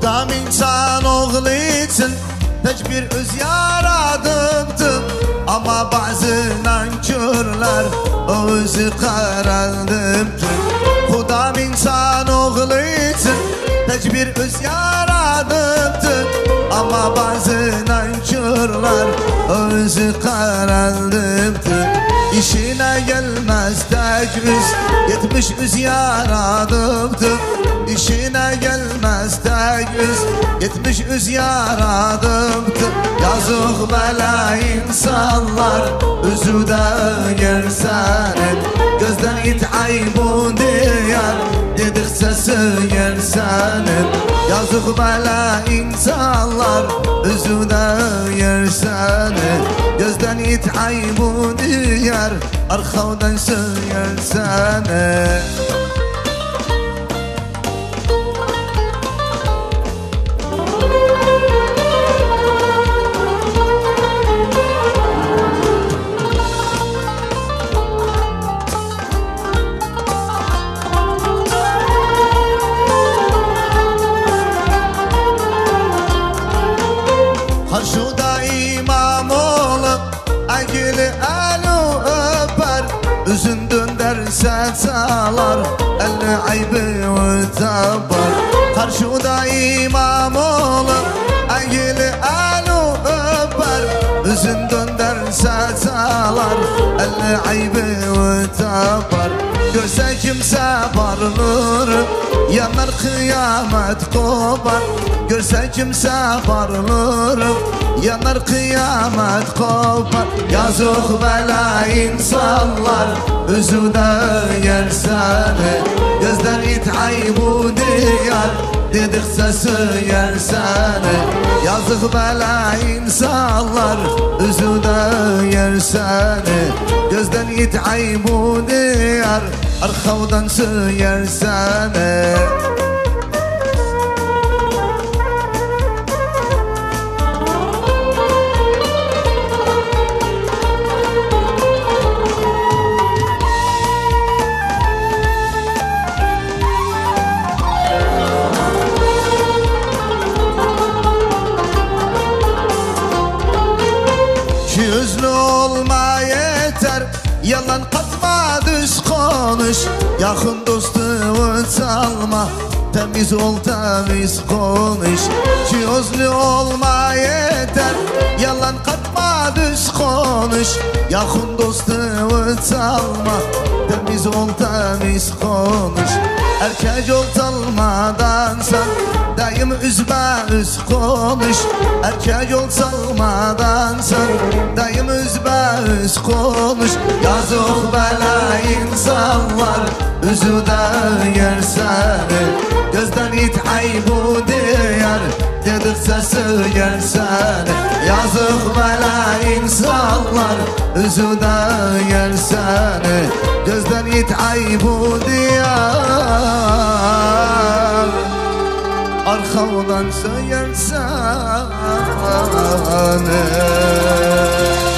Kudam insan oğlu için tecbir öz yaradıbdı. Ama bazı nankörler o özü karandıbdı. Kudam insan oğlu için tecbir öz yaradıbdı. Ama bazı nankörler o özü karandıbdı. İşine gelmez tek üz 70 üz yaradıbdı. İşine gelmez tek üz 70 üz yaradıbdı. Yazık bela insanlar özü de yersenin. Gözden it aybun diyar dedikçe söylersenin. Yazık bela insanlar özü de yersenin. Gözden it aybun diyar arkadan söylersenin. Karşıda imam olup Agili elu öper. Üzün dönderse çalar elini aybi utabır. Karşıda imam olup Agili elu öper. Üzün dönderse çalar elini aybi utabır. Görse kimse varılır yanar kıyamet kopar. Görse kimse varılır yanar kıyamet kopar. Yazık bela insanlar özü de yersene. Gözden it aybu diyar dedikçe söylersene. Yazık bela insanlar özü de yersene. Gözden it aybu diyar arkadan söylersene. Yüzlü olma yeter, yalan katma düz konuş. Yakın dostunu çalma, temiz ol temiz konuş. Yüzlü olma yeter, yalan katma düz konuş. Yakın dostunu çalma, temiz ol temiz konuş. Erkek ol çalmadan sen daim üzme üz konuş. Erkek ol çalmadan sen daim üzme üz konuş. Yazık bela insanlar özü de yersene. Gözden it aybu diyar dedikçe söylersene. Yazık bela insanlar özü de yersene. Gözden it aybu diyar arkadan söylersene.